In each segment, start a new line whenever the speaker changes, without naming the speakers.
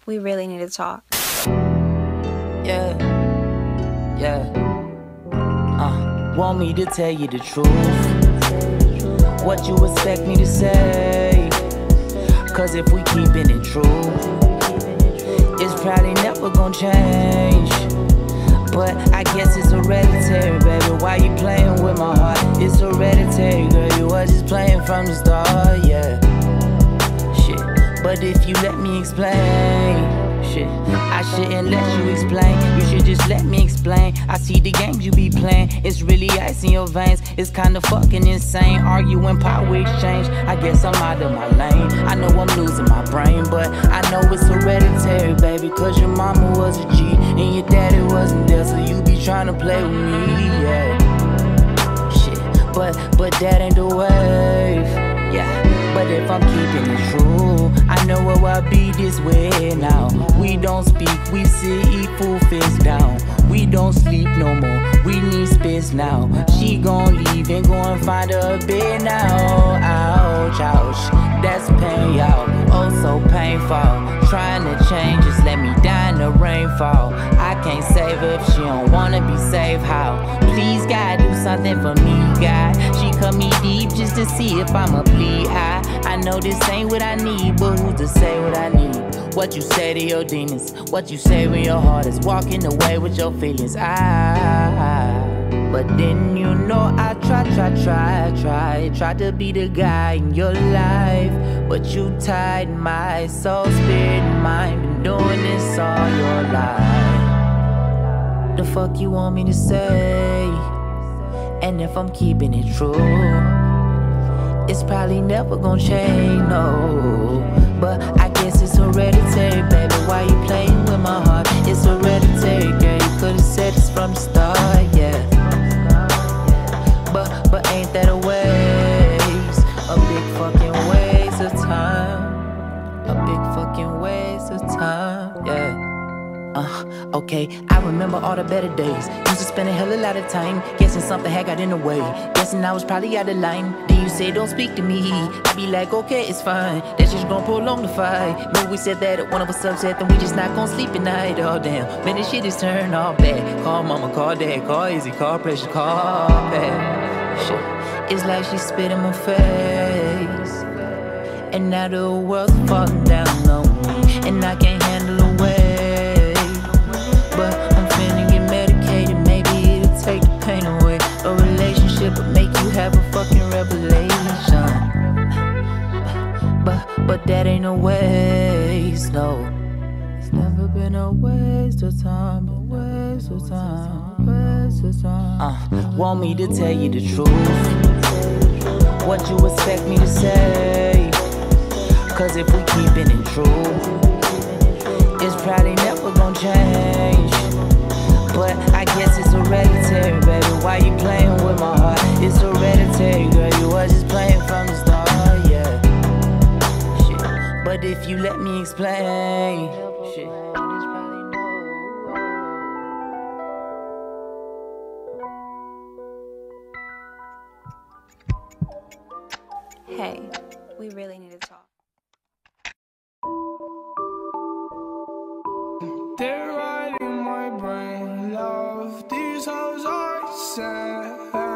we really need to talk.
Yeah, want me to tell you the truth? What you expect me to say? Cause if we keeping it true, it's probably never gonna change. But I guess it's hereditary, baby. Why you playing with my heart? It's hereditary, girl. You was just playing from the start, yeah. Shit, but if you let me explain, shit, I shouldn't let you explain. You should just let me explain. I see the games you be playing. It's really ice in your veins. It's kinda fucking insane. Arguing power exchange. I guess I'm out of my lane. I know I'm losing my brain, but I know it's hereditary, baby. Cause your mama was a G and your daddy wasn't there, so you be trying to play with me, yeah. Shit, but that ain't the wave, yeah. But if I'm keeping it true, I know it will be this way now. We don't speak, we sit, eat food face down. We don't sleep no more, we need space now. She gon' leave and go and find her a bed now. Ouch, ouch, that's pain, y'all. Oh, so painful. Trying to change, just let me die in the rainfall. I can't save her if she don't wanna be saved. How? Please, God, do something for me, God. She cut me deep just to see if I'ma bleed. I know this ain't what I need, but who's to say what I need? What you say to your demons? What you say when your heart is walking away with your feelings? But then you know I tried to be the guy in your life, but you tied my soul, spirit, and mind. Been doing this all your life. The fuck you want me to say? And if I'm keeping it true, it's probably never gonna change, no. But I guess it's hereditary, baby. Why you playing with my heart? It's hereditary, girl. You could've said this from the start, yeah. But ain't that a waste? A big fucking waste of time. A big fucking waste of time, yeah. Okay, I remember all the better days. Used to spend a hell of a lot of time guessing something had got in the way. Guessing I was probably out of line. Then you say don't speak to me. I be like, okay, it's fine. That's just gonna prolong the fight. Maybe we said that one of us upset, then we just not gonna sleep at night. Oh damn, man, this shit is turned all bad. Call mama, call dad, call easy, call pressure, call bad. Shit, it's like she spit in my face, and now the world's falling down on me, and I can't handle the weight. But I'm finna get medicated, maybe it'll take the pain away. A relationship would make you have a fucking revelation. But that ain't a waste, no. It's never been a waste of time, a waste of time, a waste of time. Want me to tell you the truth? What you expect me to say? Cause if we keeping it true, it's probably never gonna change. But I guess it's hereditary, baby. Why you playing with my heart? It's hereditary, girl. You was just playing from the start, yeah. Shit. But if you let me explain, shit.
Hey, we really need to talk.
They're right in my brain, love. These hoes are sad.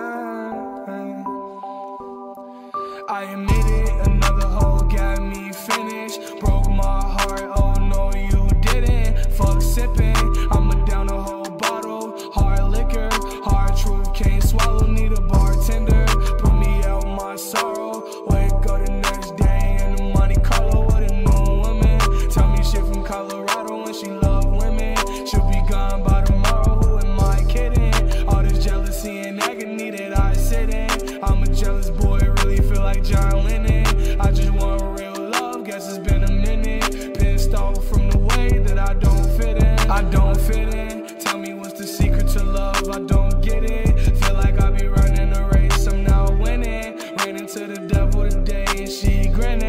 I admit it, another hoe got me finished. Broke my heart, oh no you didn't. Fuck sipping, I'ma down a whole bottle. Hard liquor, hard truth, can't swallow. Need a bartender, put me out my sorrow. Wake up the next day in the Monte Carlo with a new woman. Tell me shit from Colorado and she love women. She'll be gone by tomorrow, who am I kidding? All this jealousy and agony that I sit in. I'm a jealous boy, really feel like John Lennon. I just want real love, guess it's been a minute. Pissed off from the way that I don't fit in. I don't fit in. Tell me what's the secret to love, I don't get it. Feel like I be running a race, I'm now winning. Ran into the devil today and she grinning.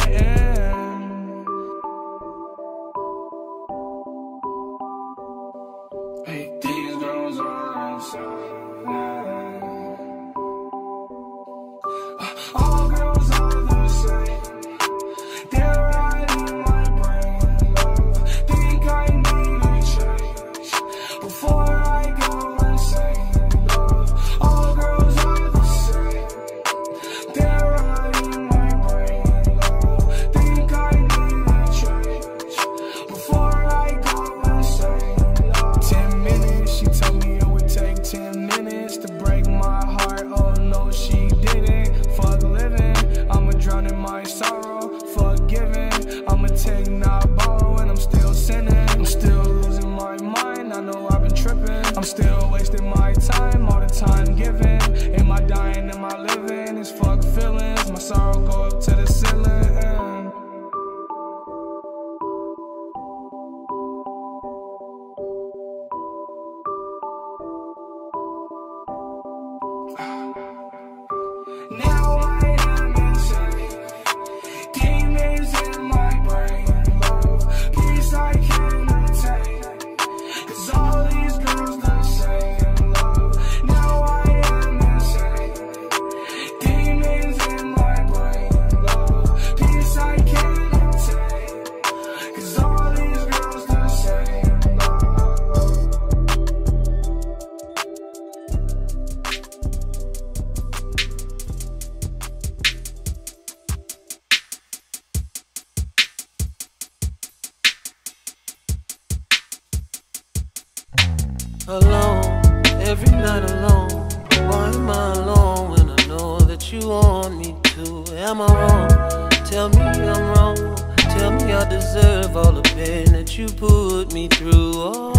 Hey, these girls are inside. All girls are the same. They're right in my brain, love. in my living. It's fuck feelings, my sorrow go up to the ceiling. Now I am insane, demons in my brain, love, peace I can't attain, 'cause all these girls the same, love. Now I am insane, demons in my brain, love, peace I can't attain, 'cause all these girls the same, love.
Alone, every night alone. Why am I alone when I know that you want me to? Am I wrong? Tell me I'm wrong. Tell me I deserve all the pain that you put me through. Oh.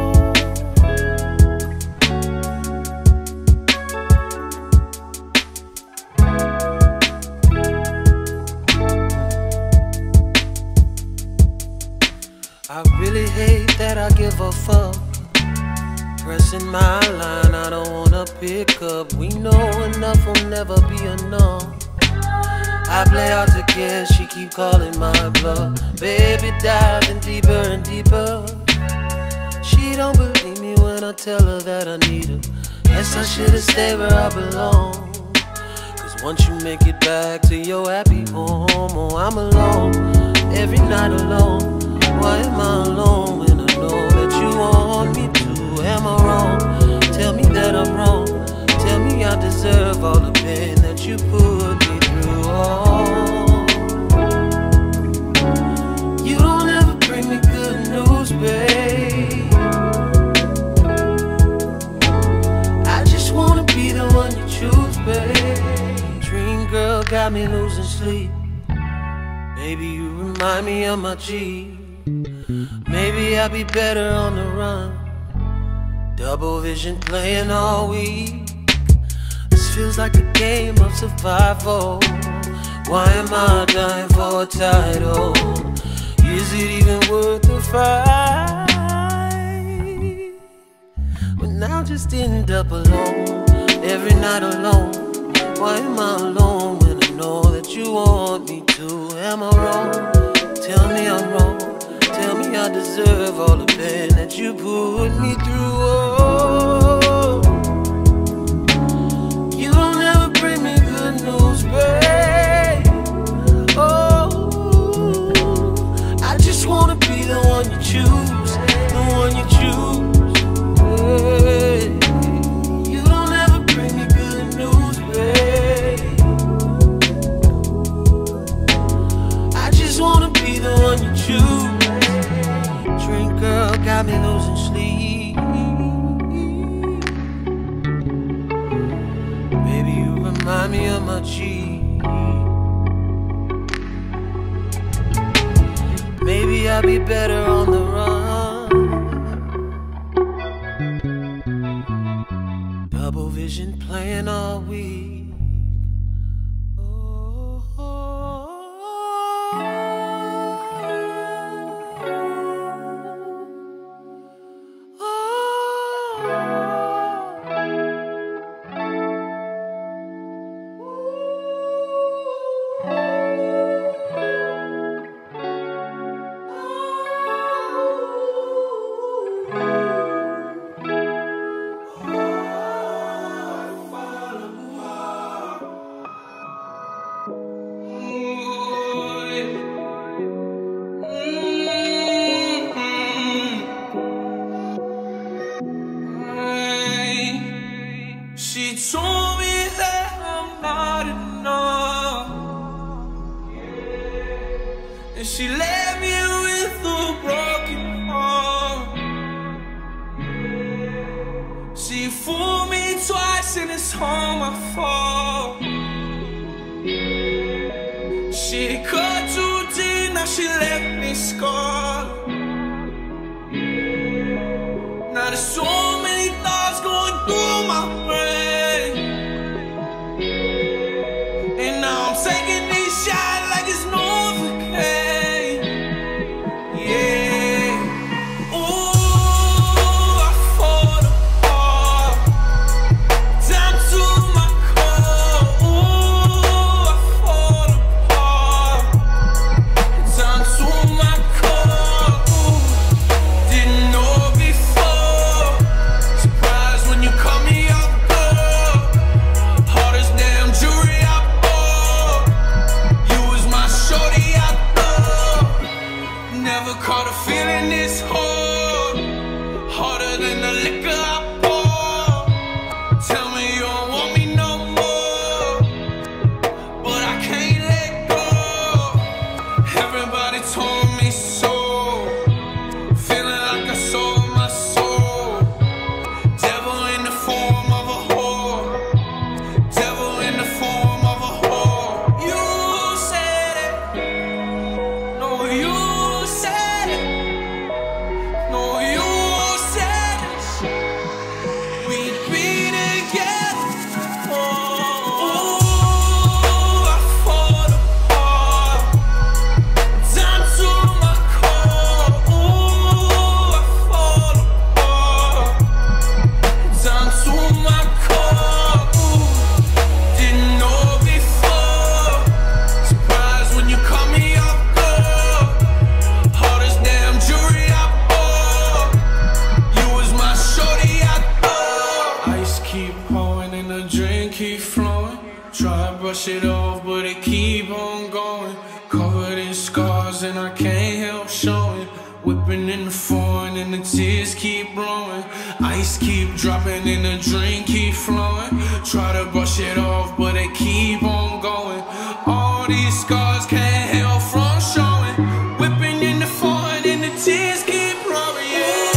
I really hate that I give a fuck. Pressing my line, I don't wanna pick up. We know enough will never be enough. I play hard to get, she keep calling my bluff. Baby diving deeper and deeper. She don't believe me when I tell her that I need her. Guess I should've stayed where I belong. 'Cause once you make it back to your happy home, oh, I'm alone, every night alone. Why am I alone when I know that you want me to? Am I wrong? Tell me that I'm wrong. Tell me I deserve all the pain that you put me through. Oh. You don't ever bring me good news, babe. I just wanna be the one you choose, babe. Dream girl got me losing sleep. Maybe you remind me of my G. Maybe I'll be better on the run. Double vision playing all week. This feels like a game of survival. Why am I dying for a title? Is it even worth the fight? But now just end up alone, every night alone. Why am I alone when I know that you want me to? Am I wrong? Tell me I'm wrong. Tell me I deserve all the pain that you put me through. Oh, you don't ever bring me good news, babe. Oh, I just wanna be the one you choose, the one you choose. Hey, you don't ever bring me good news, babe. I just wanna be the one you choose. Drink girl got me losing sleep. Baby, you remind me of my G. Maybe I'll be better on the run. Double vision playing all week.
She told me that I'm not enough, and she left me with a broken heart. She fooled me twice and it's all my fault. She cut too deep, now she left me scarred. Now there's so many thoughts going through my brain. keep pouring and the drink keep flowing. Try to brush it off, but it keep on going. Covered in scars and I can't help showing. Whipping in the foreign and the tears keep blowing. Ice keep dropping and the drink keep flowing. Try to brush it off, but it keep on going. All these scars can't help from showing. Whipping in the foreign and the tears keep blowing. Yeah.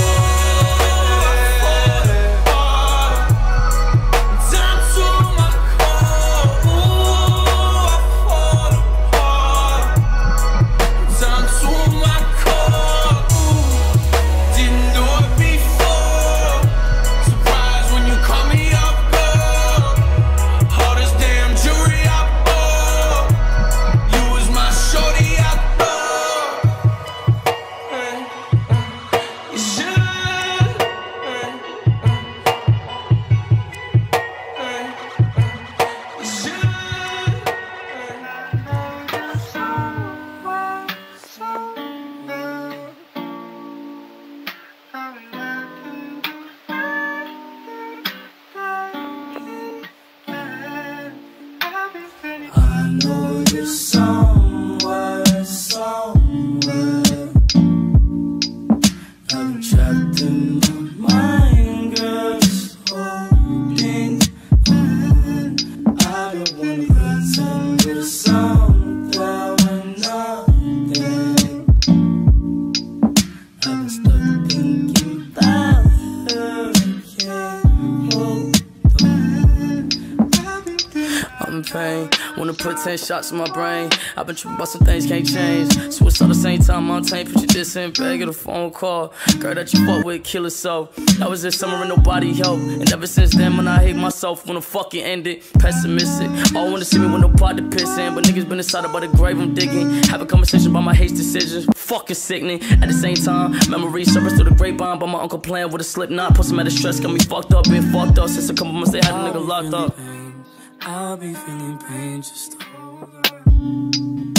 Wanna put 10 shots in my brain. I've been tripping about some things can't change. Switch all the same time on tape. Put you this in bag, get a phone call. Girl that you fuck with, kill her so. That was this summer and nobody helped. And ever since then, when I hate myself, when the fucking ended. Pessimistic. All wanna see me with no pot to piss in. But niggas been inside about the grave I'm digging. Have a conversation about my hate decisions. Fucking sickening. At the same time, memories surface through the grapevine. But my uncle playing with a slip knot. Put some out of stress, got me fucked up. Been fucked up since a couple months they had a nigga locked up.
I'll be feeling pain, just hold on.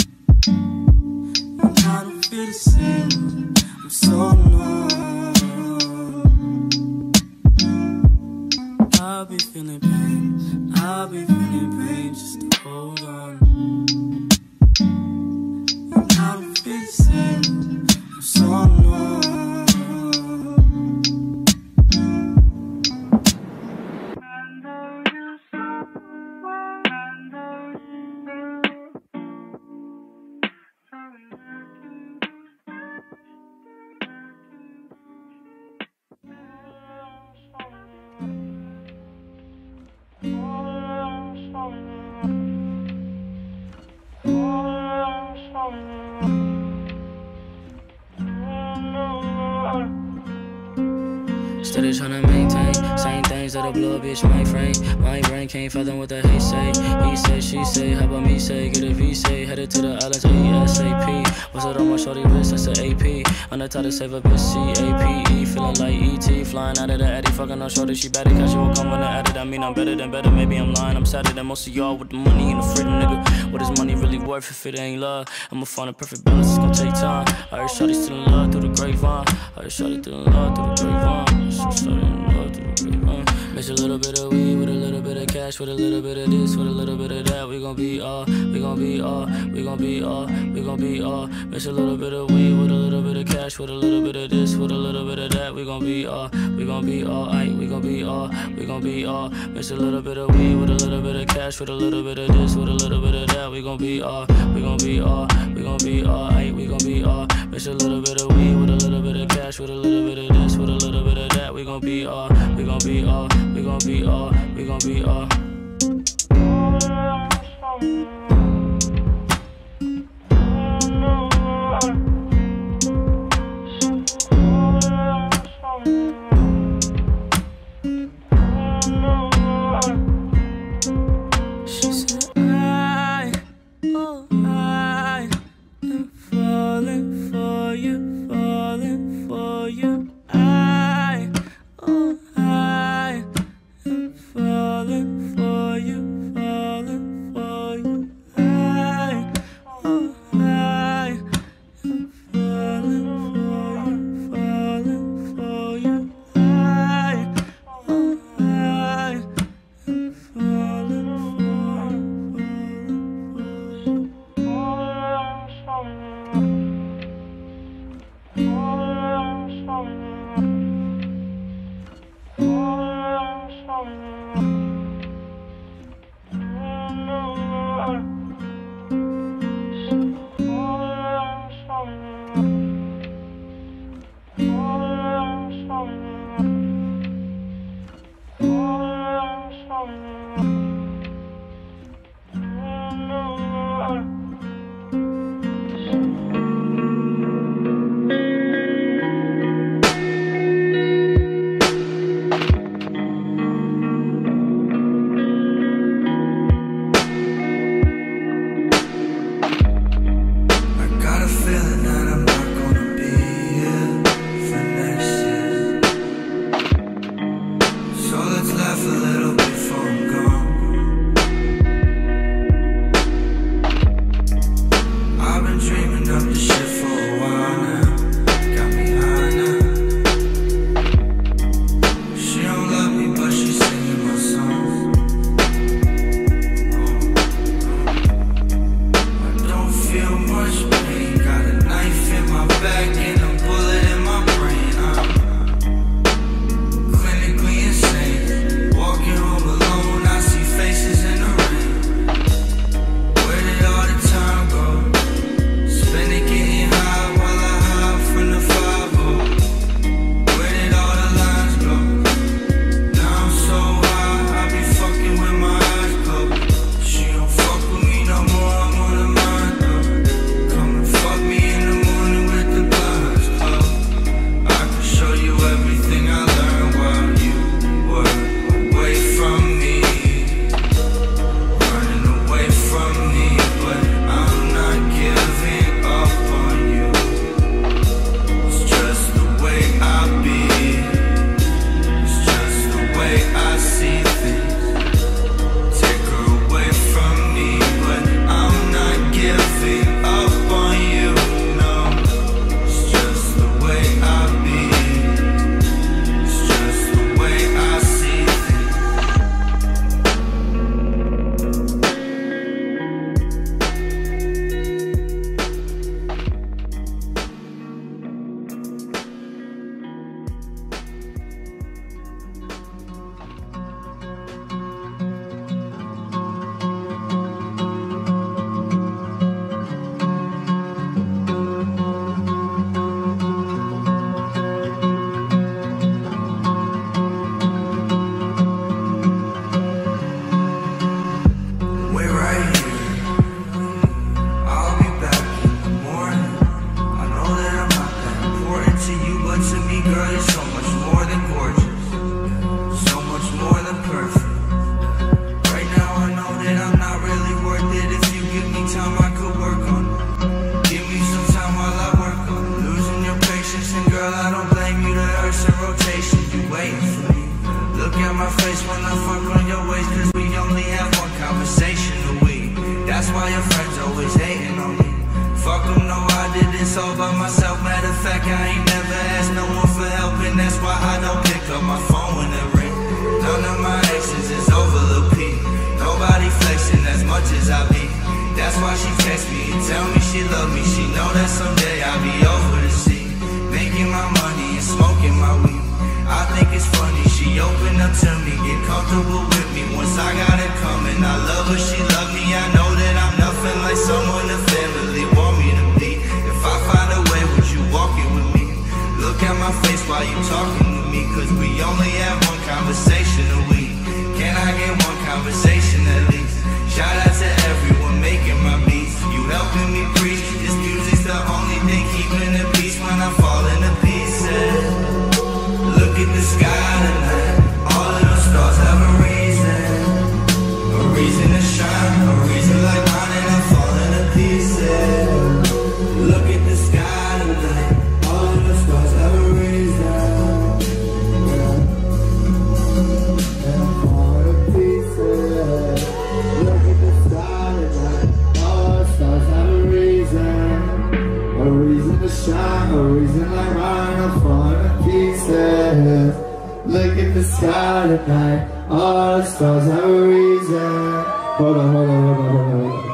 I don't feel the same, I'm so numb. I'll be feeling pain, I'll be feeling pain, just hold on. I don't feel the same, I'm so numb. Steady tryna maintain, same things that'll blow a bitch my frame. My brain can't fathom what the hate say. He say, she say, how about me say? Get a V say, headed to the islands ASAP. What's it on my shorty wrist? That's an AP. On the top to save a bitch CAPE. Feeling like ET, flying out of the Addy. Fucking on shorty, she better cause she won't come when I add it. I mean I'm better than better, maybe I'm lying. I'm sadder than most of y'all with the money and the freedom, nigga. What is money really worth if it ain't love? I'ma find a perfect balance, it's gonna take time. I heard shorty still in love through the grapevine. I heard shorty still in love through the grapevine. Started in love through the grapevine. Mix a little bit of weed with a little bit of cash, with a little bit of this, with a little bit of that. We gon' be all, we gon' be all, we gon' be all, we gon' be all. Mix a little bit of weed with a little bit of cash, with a little bit of this, with a little bit of that. We gon' be all, we gon' be all, aight, we gon' be all, we gon' be all. Mix a little bit of weed with a little bit of cash, with a little bit of this, with a little bit of that. We gon' be all, we gon' be all, we gon' be all, aight, we gon' be all. Mix a little bit of weed with a little bit of cash, with a little bit of this, with a little bit of that. We gon' be all, we gon' be all, we gon' be all, we gon' be all. She said, I am falling for you, falling for you. I am falling for
why your friends always hating on me. Fuck them, no, I did this all by myself. Matter of fact, I ain't never asked no one for help, and that's why I don't pick up my phone when it ring. None of my exes is over Lil P. Nobody flexing as much as I be. That's why she text me and tell me she love me. She know that someday I'll be over the sea, making my money and smoking my weed. I think it's funny, she opened up to me, get comfortable with me. Once I got it coming, I love her, she love me. I know that I'm nothing like someone the family want me to be. If I find a way, would you walk it with me? Look at my face while you talking to me, cause we only have one conversation a week. Can I get one conversation at least? Shout out to everyone making my beats. You helping me preach, this music's the only thing keeping the peace when I fall into pieces. Look at the sky tonight, all of those stars have a reason to shine, a reason like mine, and I'm falling to pieces. Look at the sky tonight, all of the stars have a reason, and I'm falling to pieces. Look at the sky tonight, all the stars have a reason to shine, a reason like mine, I'm falling to pieces. Look at the sky tonight, all the stars have a reason. Hold on.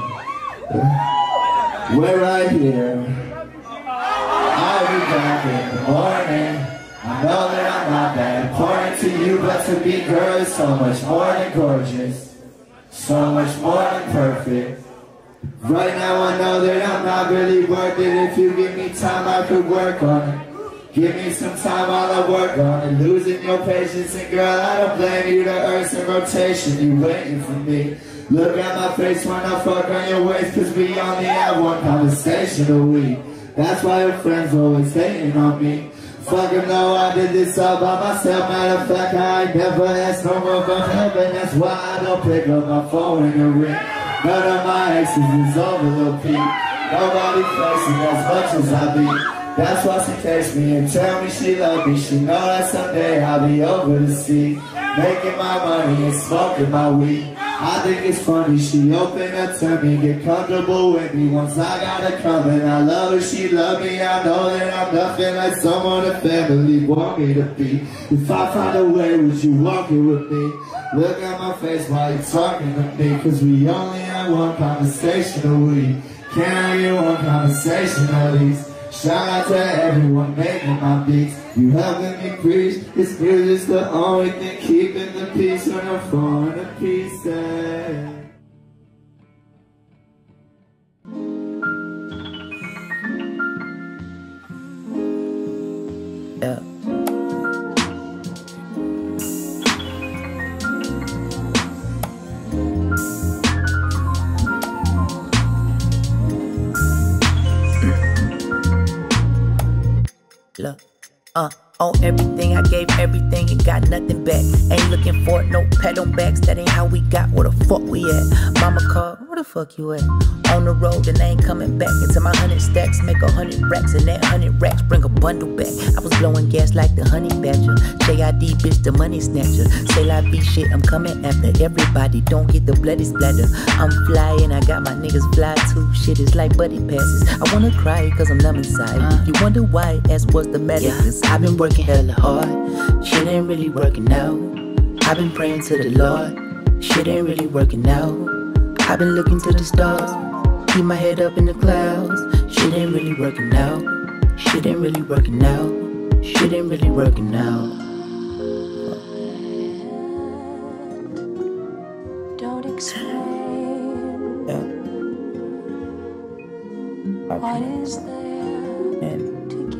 We're right here. I'll be back in the morning. I know that I'm not that important to you, but to be girl is so much more than gorgeous, so much more than perfect. Right now I know that I'm not really worth it. If you give me time, I could work on it. Give me some time while I work on it. Losing your patience, and girl, I don't blame you. The earth's in rotation, you waiting for me. Look at my face when I fuck on your waist, cause we only have one conversation a week. That's why your friends always hating on me. Fuck them, no, I did this all by myself. Matter of fact, I ain't never asked no one for help, and that's why I don't pick up my phone in the ring. None of my exes is over Lil P. Nobody flexing as much as I be. That's why she texts me and tell me she love me. She know that someday I'll be over the sea, making my money and smoking my weed. I think it's funny, she opened up to me, get comfortable with me. Once I got her coming, I love her, she love me. I know that I'm nothing like someone the family want me to be. If I find a way, would you walk it with me? Look at my face while you're talking to me, cause we only have one conversation a week. Can I get one conversation at least? Shout out to everyone making my beats. You helping me preach. This music's the only thing keeping the peace when I'm falling to pieces.
Yeah. Look, on everything, I gave everything and got nothing back. Ain't looking for no pat on backs, that ain't how we got where the fuck we at. Mama called, where the fuck you at? On the road and I ain't coming back until my 100 stacks make 100 racks, and that 100 racks bring a bundle back. I was blowing gas like the honey badger. J.I.D. bitch, the money snatcher. Say la be shit, I'm coming after everybody. Don't get the bloody splatter. I'm flying, I got my niggas fly too. Shit is like buddy passes. I wanna cry cause I'm numb inside. You wonder why, ask what's the matter? Cause I've been working hella hard. Shit ain't really working out. I've been praying to the Lord. Shit ain't really working out. I've been looking to the stars. Keep my head up in the clouds. Shit ain't really working out. Shit ain't really working out. Shit ain't really working out.
Don't explain.
Yeah.
What is there to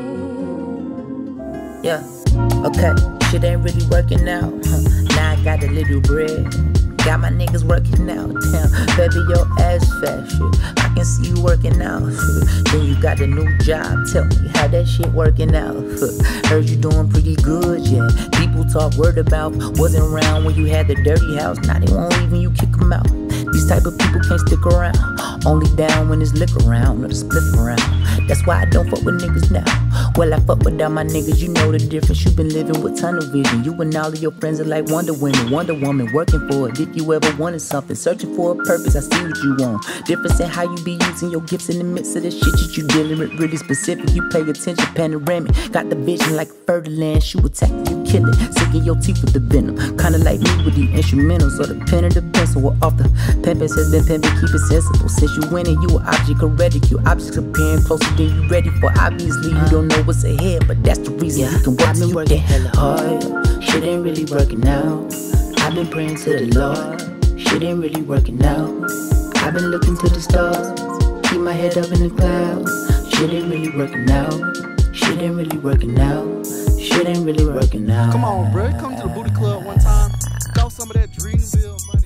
gain?
Yeah. Okay. Shit ain't really working out. Now I got a little bread. Got my niggas working out. Damn, baby, your ass fat shit. I can see you working out. Then you got a new job. Tell me how that shit working out. Heard you doing pretty good, yeah. People talk word about. Wasn't around when you had the dirty house. Now they won't even you kick them out. These type of people can't stick around. Only down when there's liquor around or the spliff around. That's why I don't fuck with niggas now. Well, I fuck with all my niggas, you know the difference. You been living with tunnel vision. You and all of your friends are like Wonder Women, Wonder Woman, working for it. If you ever wanted something, searching for a purpose, I see what you want. Difference in how you be using your gifts in the midst of the shit that you dealing with. Really specific, you pay attention, panoramic. Got the vision like fertilizer, you attack, you kill it. Sinking your teeth with the venom. Kinda like me with the instrumentals or the pen and the pencil. We're off the pimpin' has been pimpin', keep it sensible. Since you winning, you an object of reticle. Objects appearing closer than you ready for. Obviously, you don't know what's ahead, but that's the reason you can work. I've been working hella hard, shit ain't really working out. I've been praying to the Lord, shit ain't really working out. I've been looking to the stars, keep my head up in the clouds. Shit ain't really working out, shit ain't really working out, shit ain't really working out.
Come on, bro, come to the booty club one time, throw some of that Dreamville money.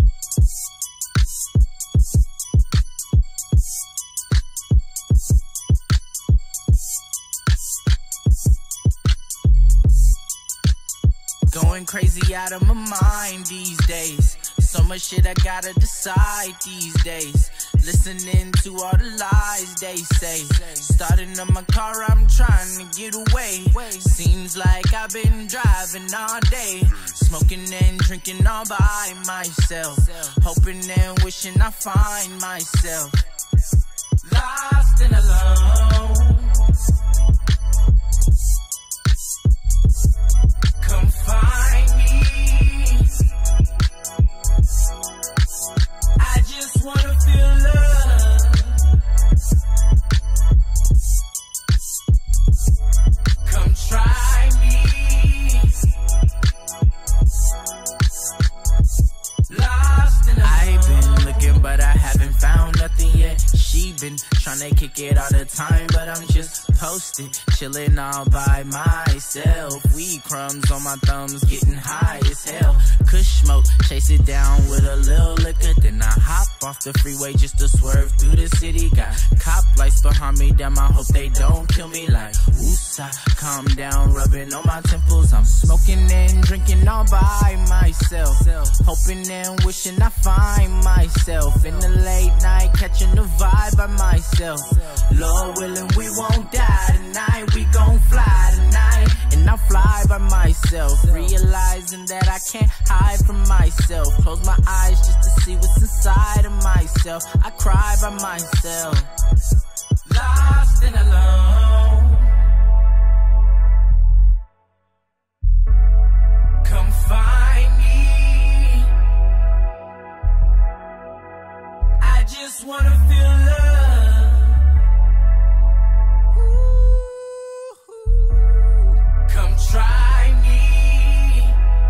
Going crazy out of my mind these days. So much shit I gotta decide these days. Listening to all the lies they say. Starting up my car, I'm trying to get away. Seems like I've been driving all day. Smoking and drinking all by myself. Hoping and wishing I find myself lost and alone. Come find me. I just wanna feel love. Come try me. Lost and alone. I've been looking, but I haven't found nothing yet. She been tryna kick it all the time, but I'm just posted, chillin' all by myself. Weed crumbs on my thumbs, getting high as hell. Kush smoke, chase it down with a little liquor. Then I hop off the freeway just to swerve through the city. Got cop lights behind me, damn, I hope they don't kill me. Like, woosah, calm down, rubbing on my temples. I'm smoking and drinking all by myself. Hoping and wishing I find myself in the late night, catching the vibe by myself. Lord willing, we won't die tonight. We gon' fly tonight. And I fly by myself, realizing that I can't hide from myself. Close my eyes just to see what's inside of myself. I cry by myself, lost and alone. Come find me. I just wanna feel love. Come try me.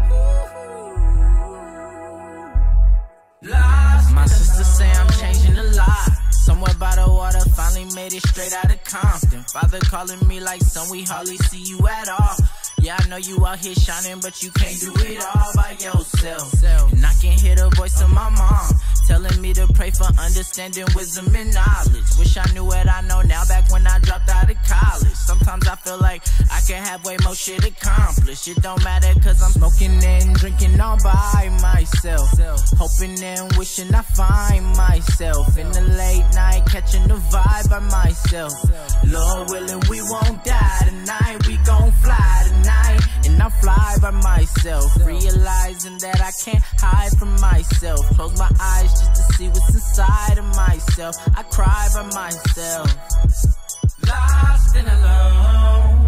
Lost. My sister say I'm changing a lot. Somewhere by the water, finally made it straight out of Compton. Father calling me like, son, we hardly see you at all. Yeah, I know you out here shining, but you can't do it all by yourself. And I can hear the voice of my mom telling me to pray for understanding, wisdom, and knowledge. Wish I knew what I know now back when I dropped out of college. Sometimes I feel like I can have way more shit accomplished. It don't matter cause I'm smoking and drinking all by myself. Hoping and wishing I find myself in the late night, catching the vibe by myself. Lord willing, we won't die tonight. We gon' fly tonight. And I fly by myself, realizing that I can't hide from myself. Close my eyes just to see what's inside of myself. I cry by myself, lost and alone.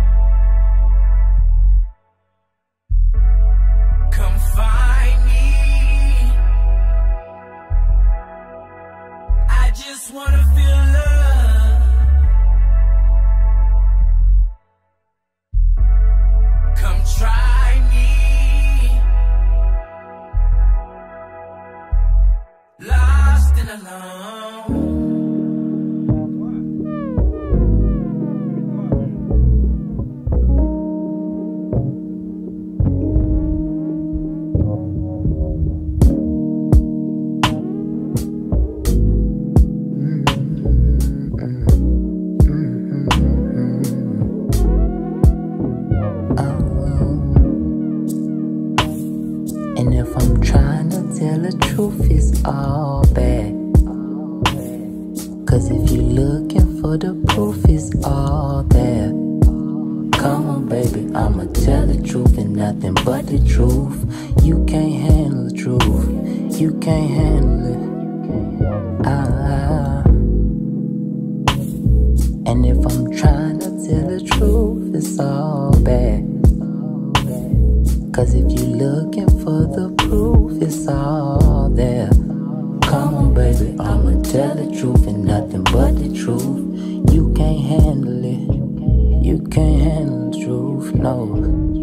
Come find me. I just wanna feel love. Come try me. Lost and alone.
And if I'm trying to tell the truth, it's all bad.
Cause if you're looking for the proof, it's all there. Come on, baby, I'ma tell the truth and nothing but the truth. You can't handle the truth. You can't handle it. And if I'm trying to tell the truth, it's all bad. Cause if you're looking for the proof, it's all there. Come on, baby, I'ma tell the truth and nothing but the truth. You can't handle it. You can't handle the truth, no.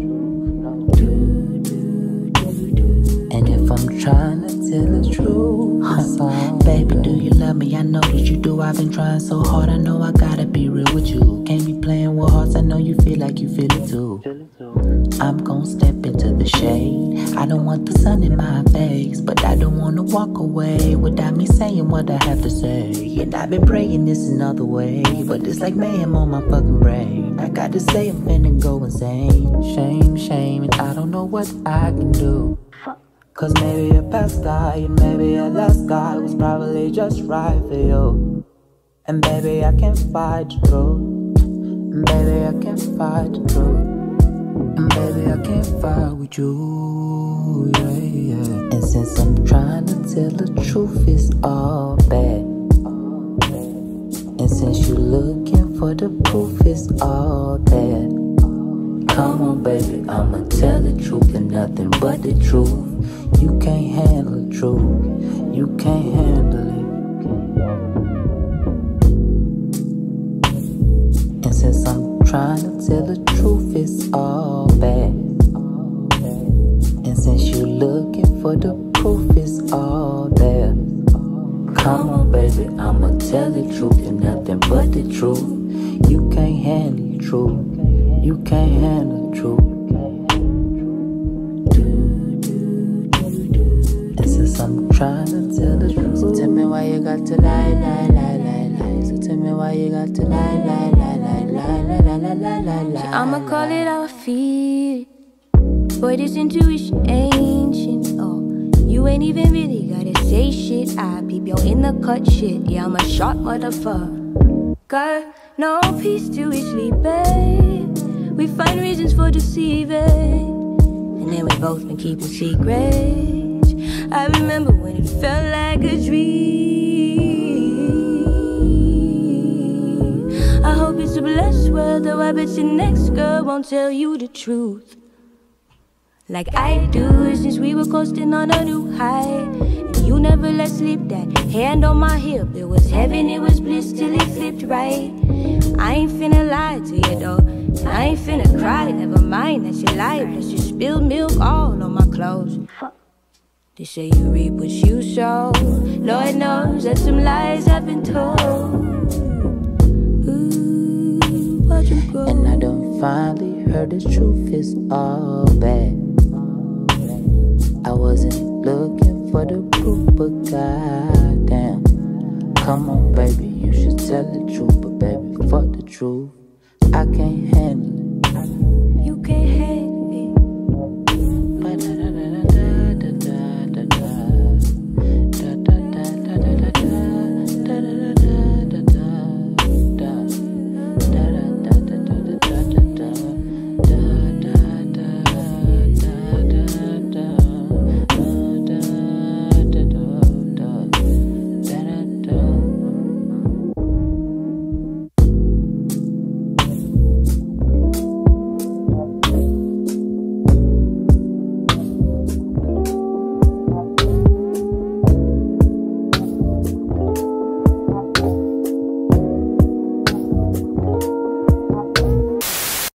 And if I'm trying to tell the truth, it's all baby, do you love me? I know that you do. I've been trying so hard. I know I gotta be real with you. Can't be playing with hearts. I know you feel like you feel it too. I'm gon' step into the shade. I don't want the sun in my face, but I don't wanna walk away without me saying what I have to say. And I've been praying this another way, but it's like mayhem on my fucking brain. I gotta say I'm finna go insane. Shame, shame, and I don't know what I can do. Cause maybe a past guy and maybe a last guy was probably just right for you. And baby, I can't fight the truth. And baby, I can't fight the truth. And baby, I can't fight with you, yeah, yeah. And since I'm trying to tell the truth, it's all bad. And since you're looking for the proof, it's all there. Come on, baby, I'ma tell the truth and nothing but the truth. You can't handle the truth. You can't handle it. And since I'm trying to tell the truth, it's all bad. And since you're looking for the proof, it's all there. Come on, baby, I'ma tell the truth and nothing but the truth. You can't handle the truth. You can't handle the truth. And since I'm trying to tell the truth, so tell me why you got to lie, lie, lie, lie, lie. So tell me why you got to lie, lie, lie, lie, lie, lie, lie, lie, lie, lie.
I'ma call it how I feel. Boy, this intuition ancient. Oh, you ain't even really gotta say shit. I peep yo in the cut shit. Yeah, I'm a sharp motherfucker. No peace till we sleep, babe. We find reasons for deceiving, and then we both been keeping secrets. I remember when it felt like a dream. I hope it's a blessed world, though I bet your next girl won't tell you the truth like I do, since we were coasting on a new high. And you never let slip that hand on my hip. It was heaven, it was bliss till it flipped right. I ain't finna lie to you though, I ain't finna cry. Never mind that you lied, plus you spilled milk all on my clothes. They say you reap what you sow. Lord knows that some lies have been told. Ooh, watch them go.
And I done finally heard the truth, it's all bad. I wasn't looking for the proof, but goddamn. Come on, baby, you should tell the truth. But baby, fuck the truth, I can't handle it.
You can't handle it.